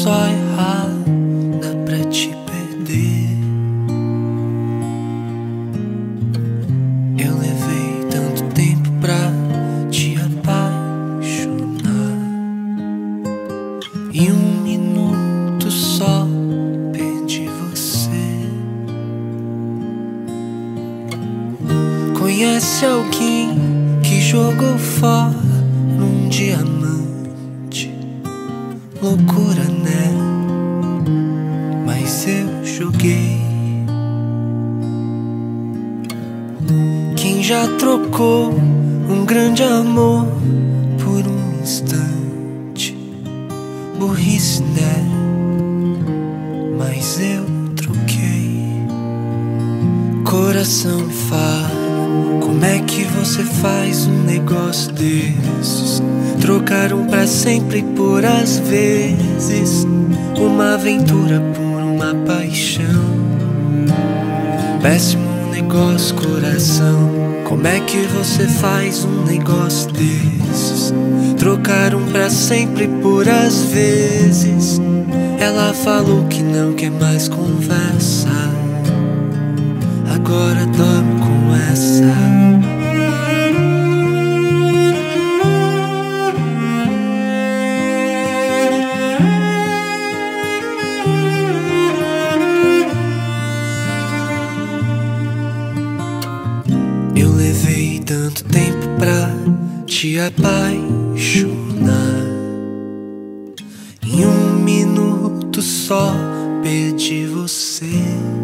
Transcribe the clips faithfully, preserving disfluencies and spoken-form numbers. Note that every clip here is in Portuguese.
só errar, dá pra te perder. Eu levei tanto tempo pra te apaixonar, em um minuto só perdi você. Conhece alguém que jogou fora um diamante? Loucura, né? Mas eu joguei. Quem já trocou um grande amor por um instante? Burrice, né? Mas eu troquei. Coração me fala, como é que você faz um negócio desses? Trocar um pra sempre por às vezes, uma aventura por uma paixão. Péssimo negócio, coração. Como é que você faz um negócio desses? Trocar um pra sempre por às vezes. Ela falou que não quer mais conversa, agora dorme com essa. Eu levei tanto tempo pra te apaixonar, em um minuto só perdi você.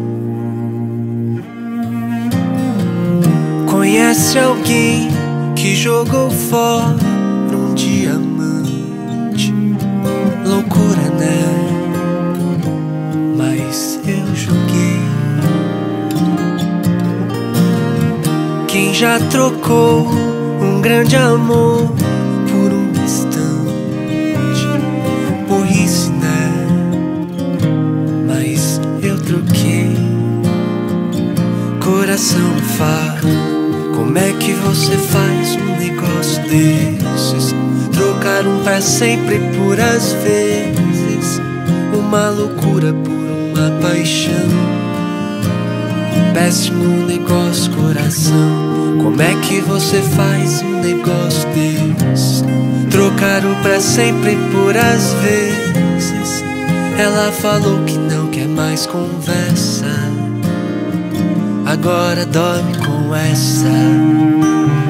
Conhece alguém que jogou fora um diamante? Loucura, né? Mas eu joguei. Quem já trocou um grande amor por um instante? Burrice, né? Mas eu troquei. Coração fala, como é que você faz um negócio desses? Trocar um pra sempre por às vezes, uma loucura por uma paixão. Péssimo negócio, coração. Como é que você faz um negócio desses? Trocar um pra sempre por às vezes. Ela falou que não quer mais conversa, agora dorme com essa.